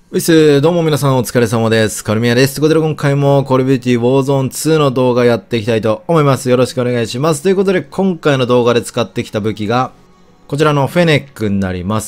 ういっす。どうも皆さんお疲れ様です。カルミヤです。ということで今回もコールビューティーウォーゾーン2の動画やっていきたいと思います。よろしくお願いします。ということで今回の動画で使ってきた武器がこちらのフェネックになります。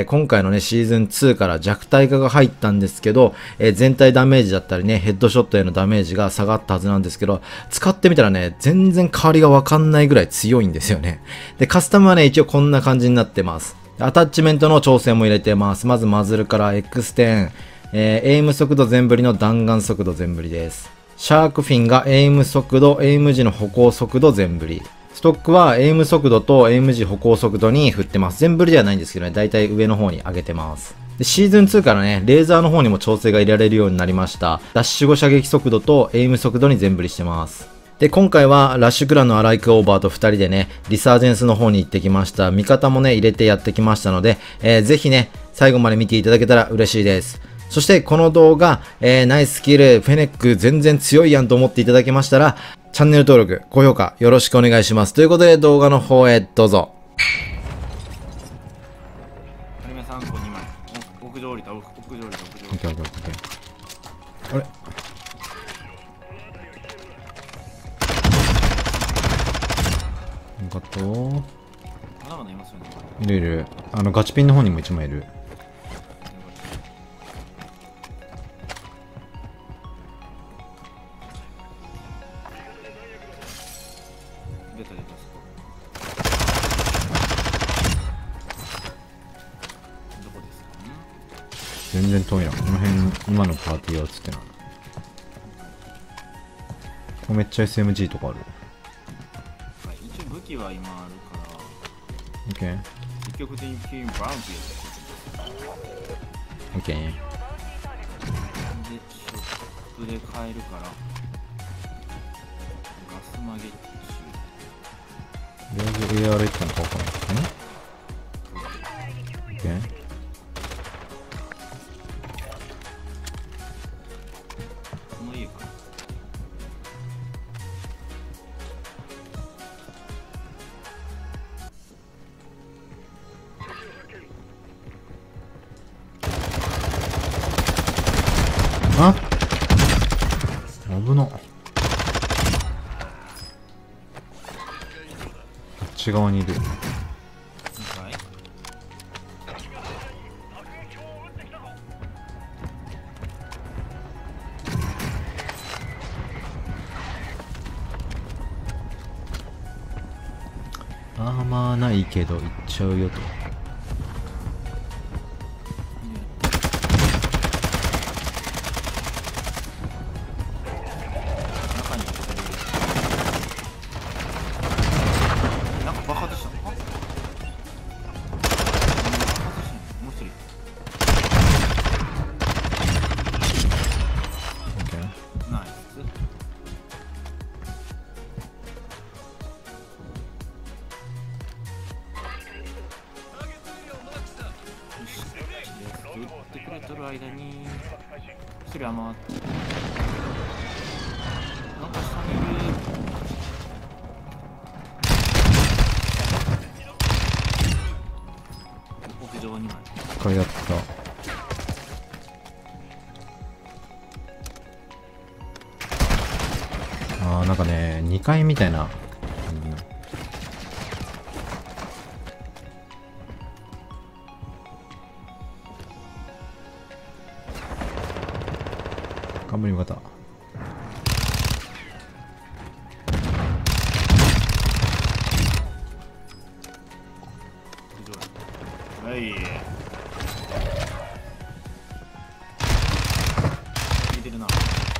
今回のね、シーズン2から弱体化が入ったんですけど、全体ダメージだったりね、ヘッドショットへのダメージが下がったはずなんですけど、使ってみたらね、全然変わりがわかんないぐらい強いんですよね。で、カスタムはね、一応こんな感じになってます。アタッチメントの調整も入れてます。まずマズルから X10、エイム速度全振りの弾丸速度全振りです。シャークフィンがエイム速度、エイム時の歩行速度全振り。ストックはエイム速度とエイム時歩行速度に振ってます。全振りではないんですけどね、だいたい上の方に上げてます。でシーズン2からね、レーザーの方にも調整が入れられるようになりました。ダッシュ後射撃速度とエイム速度に全振りしてます。で、今回はラッシュクランのアライクオーバーと2人でね、リサージェンスの方に行ってきました。味方もね、入れてやってきましたので、ぜひね、最後まで見ていただけたら嬉しいです。そしてこの動画、ナイススキル、フェネック全然強いやんと思っていただけましたら、チャンネル登録、高評価よろしくお願いします。ということで動画の方へどうぞ。 アニメ3個2枚。屋上降りた、屋上降りた、屋上降りた。 あれまだまだいますよね。 いるいる。ガチピンの方にも1枚いる。 出た出た。どこですか？ 全然遠いな。この辺、今のパーティーは映ってない。ここめっちゃ SMG とかある。 はい、一応武器は今あるから、 OK。 積極的にブラウンティーやって OK。 で、ショップで買えるから、ガスマゲッチとりあえず AR いったのかわかんないですね。OK。 この家かな。 あ危な。こっち側にいる。 はい。 アーマーないけど行っちゃうよと。 中になんか爆発した。あ、もう一人。 OK。 ナイス。打ってくれとる間に一人余って、なんか下にいる。屋上に枚。 一回やった。なんかね、2階みたいな感じな。頑張り味方。 はい。聞いてるな。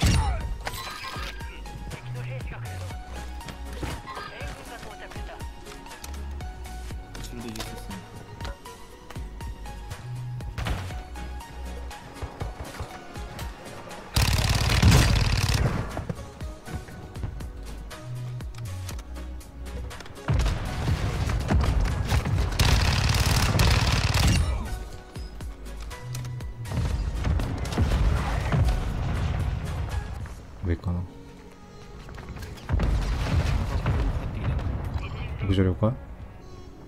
後ろで実装する。 上かな。屋上了解。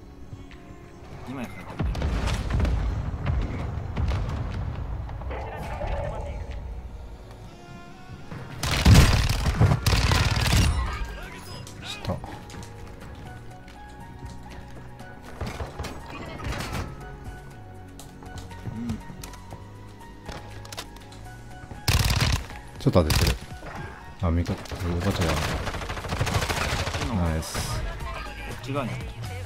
2枚入ってるね。 ちょっと当ててる。あ、味方、おばちゃんだ。ナイス。 違うね。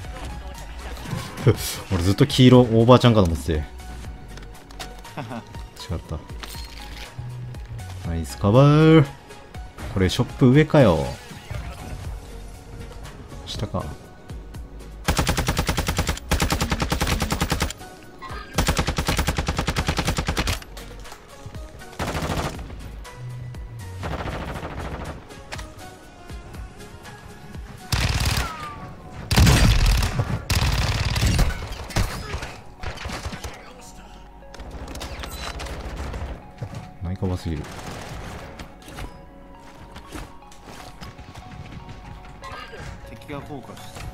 俺ずっと黄色オーバーちゃんかと思ってて。違った。ナイスカバー。これショップ上かよ。下か。ナイカバすぎる。 敵がフォーカスした。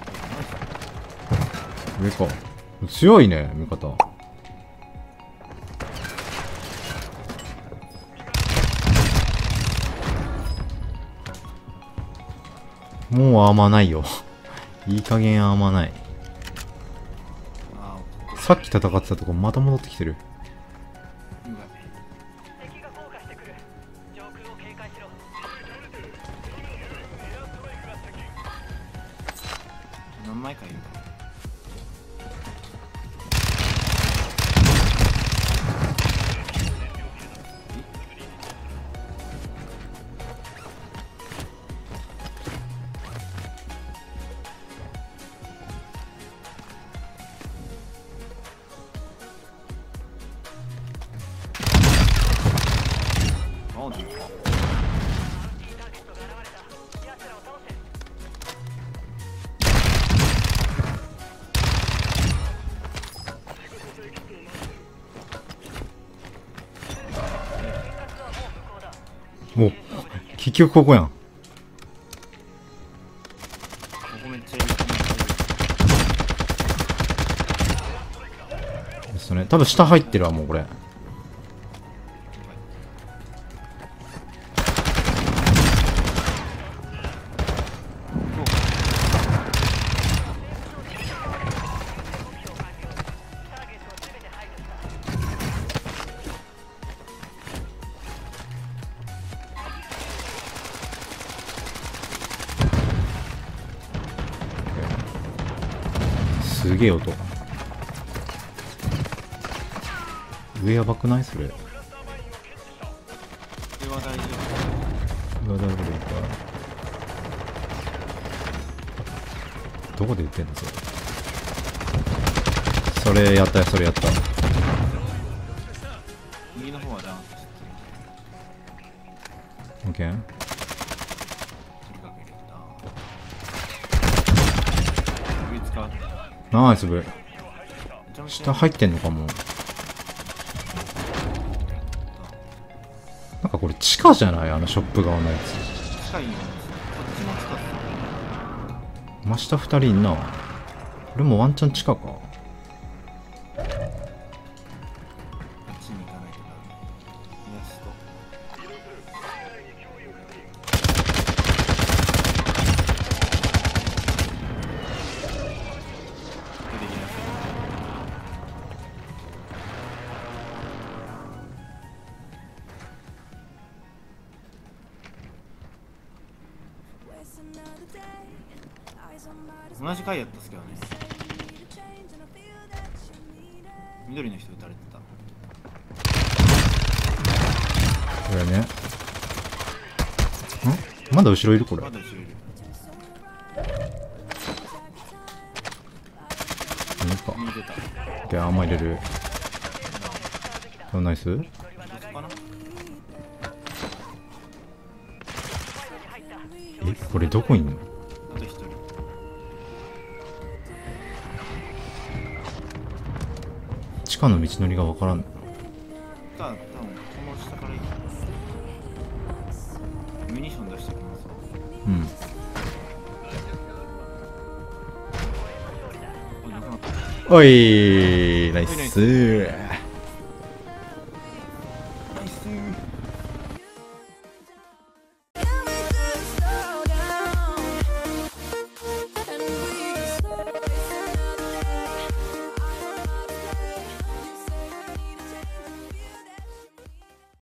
上か。強いね、味方。もうアーマーないよ。いい加減アーマーない。さっき戦ってたとこまた戻ってきてる。 何枚かいるか。 お、結局ここやん。 ここめっちゃいい。 ですね。多分下入ってるわ、もうこれ。すげえ音。上やばくないそれ。 これは大丈上は大丈夫か。どこで売ってんのそれ。それやったよ、それやった。 夫。右の方はダウンしてオッケー。 取りかけれた。上使う。 ナイスブ。 めちゃめちゃ下入ってんのかも。なんかこれ地下じゃない、あのショップ側のやつ。 近いよ。こっちの近く。 真下2人いんな。これもワンチャン地下か。 こっちに行かないとダメ。イラスト。出てきなさい。同じ回やったっすけどね。緑の人撃たれてた。 これね。まだ後ろいるこれ。 まだ後ろいる。 いいか。 右出た。 で、あんま入れる。ナイス。 どこかな。 え、これどこいんの？ あと一人。 地下の道のりがわからん。 多分この下から行く。ミニション出してきます。 うん。 おい、なくなった。 おい、ナイス。 ナイス。